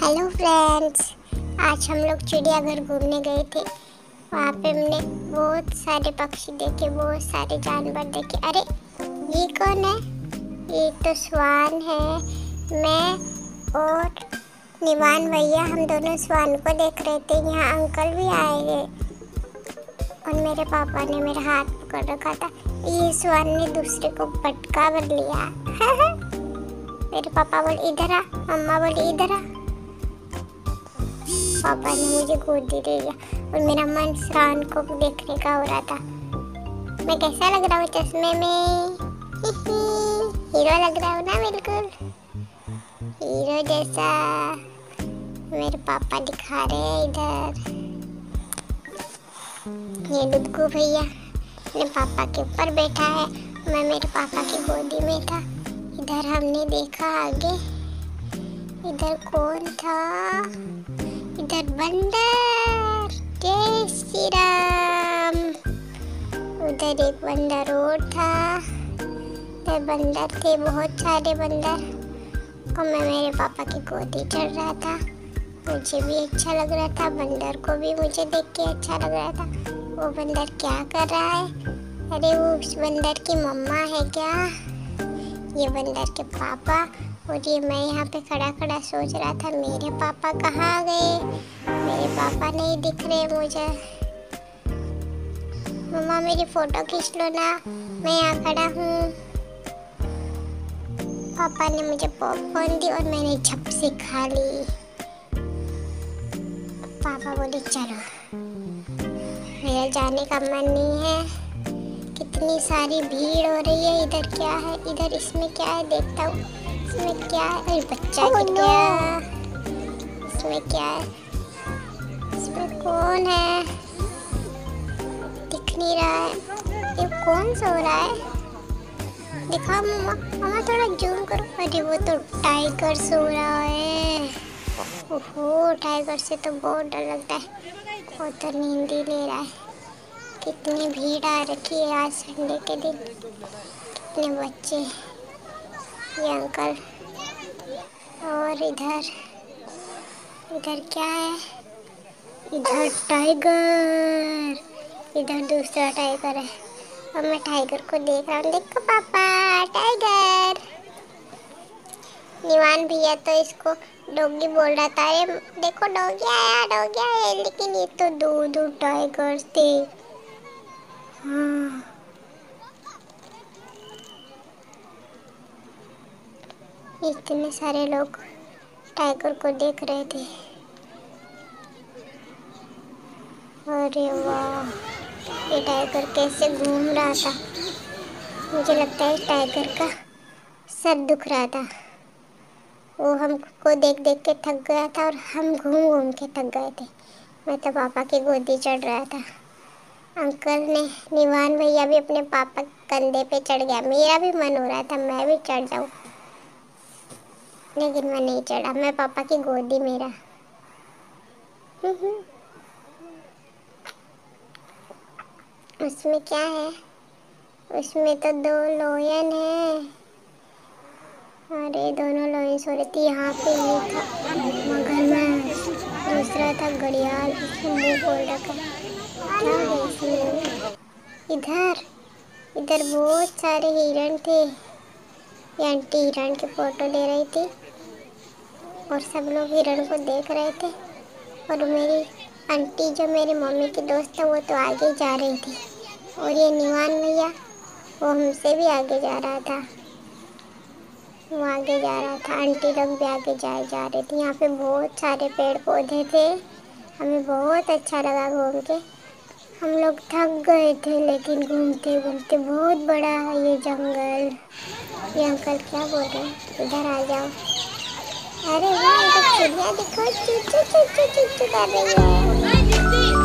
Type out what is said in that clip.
Hello friends, आज हम लोग चिड़ियाघर घूमने गए थे। वहाँ पे हमने बहुत सारे पक्षी देखे, बहुत सारे जानवर देखे। अरे ये कौन है? ये तो स्वान है। मैं और निवान भैया हम दोनों स्वान को देख रहे थे। यहाँ अंकल भी आए हैं और मेरे पापा ने मेरा हाथ पकड़ रखा था। ये स्वान ने दूसरे को पटका भर लिया। मेरे पापा बोले इधर आ, मम्मा बोले इधर आ। पापा ने मुझे गोदी ले लिया और मेरा मन स्वान को देखने का हो रहा था। मैं कैसा लग रहा हूँ चश्मे में? हीरो लग रहा हूँ ना, बिल्कुल हीरो जैसा। मेरे पापा दिखा रहे हैं इधर। ये डुडकू भैया मेरे पापा के ऊपर बैठा है, मैं मेरे पापा की गोदी में था। इधर हमने देखा आगे, इधर कौन था? इधर बंदर। जय श्री राम। उधर एक बंदर और था। इधर बंदर थे, बहुत सारे बंदर। और मैं मेरे पापा की गोदी चढ़ रहा था। मुझे भी अच्छा लग रहा था, बंदर को भी मुझे देख के अच्छा लग रहा था। वो बंदर क्या कर रहा है? अरे वो उस बंदर की मम्मा है क्या? ये बंदर के पापा। और ये मैं यहाँ पे खड़ा खड़ा सोच रहा था मेरे पापा कहाँ गए? मेरे पापा नहीं दिख रहे मुझे। मम्मा मेरी फोटो खींच लो ना, मैं यहाँ खड़ा हूँ। पापा ने मुझे पॉपकॉर्न दी और मैंने झप से खा ली। पापा बोले चलो, मेरा जाने का मन नहीं है। कितनी सारी भीड़ हो रही है। इधर क्या है? इधर इसमें क्या है? देखता हूँ इसमें क्या है। अरे बच्चा गिर गया। इसमें क्या है? इसमें कौन है? दिख नहीं रहा है। ये कौन सो रहा है? दिखाओ मम्मा, मम्मा थोड़ा जूम करो। अरे वो तो टाइगर सो रहा है। ओहो, टाइगर से तो बहुत डर लगता है। वो तो नींद ही ले रहा है। कितनी भीड़ आ रखी है आज संडे के दिन। कितने बच्चे, ये अंकल। और इधर क्या है? इधर टाइगर, इधर दूसरा टाइगर है और मैं टाइगर को देख रहा हूँ। देखो पापा, टाइगर। निवान भैया तो इसको डॉगी बोल रहा था। अरे देखो डॉगी आया। लेकिन ये तो दो टाइगर थे। हाँ, इतने सारे लोग टाइगर को देख रहे थे। अरे वाह, ये टाइगर कैसे घूम रहा था। मुझे लगता है टाइगर का सर दुख रहा था। वो हमको देख देख के थक गया था और हम घूम घूम के थक गए थे। मैं तो पापा की गोदी चढ़ रहा था। अंकल ने, निवान भैया भी अपने पापा कंधे पे चढ़ गया। मेरा भी मन हो रहा था मैं भी चढ़ जाऊँ, लेकिन मैं नहीं चढ़ा। मैं पापा की गोदी में रहा। उसमें क्या है? उसमें तो 2 लोयन है। अरे दोनों लोयन सो रही थी। यहाँ पे ये था मगरमच्छ, दूसरा था घड़ियाल, इसने मुंह खोल रखा। क्या है इसमें? इधर बहुत सारे हिरण थे। ये आंटी हिरण की फोटो ले रही थी और सब लोग हिरण को देख रहे थे। और मेरी आंटी जो मेरी मम्मी की दोस्त है वो तो आगे जा रही थी। और ये निवान भैया वो हमसे भी आगे जा रहा था। आंटी लोग भी आगे जा रहे थे। यहाँ पे बहुत सारे पेड़ पौधे थे। हमें बहुत अच्छा लगा घूम के। हम लोग थक गए थे, लेकिन घूमते घूमते बहुत बड़ा है ये जंगल। ये अंकल क्या बोल रहे हैं? इधर आ जाओ। अरे वाह, इधर चिड़िया देखो, चू चू चू चू चू कर रही है।